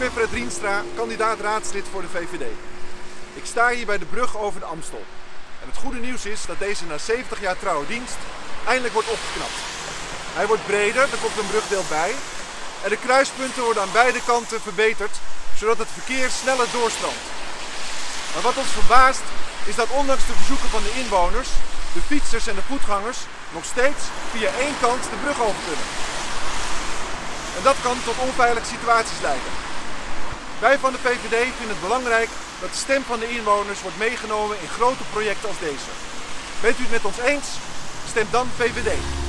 ben Fred Rienstra, kandidaat raadslid voor de VVD. Ik sta hier bij de brug over de Amstel. En het goede nieuws is dat deze na 70 jaar trouwe dienst eindelijk wordt opgeknapt. Hij wordt breder, er komt een brugdeel bij. En de kruispunten worden aan beide kanten verbeterd, zodat het verkeer sneller doorstroomt. Maar wat ons verbaast is dat ondanks de verzoeken van de inwoners, de fietsers en de voetgangers nog steeds via één kant de brug over kunnen. En dat kan tot onveilige situaties leiden. Wij van de VVD vinden het belangrijk dat de stem van de inwoners wordt meegenomen in grote projecten als deze. Bent u het met ons eens? Stem dan VVD.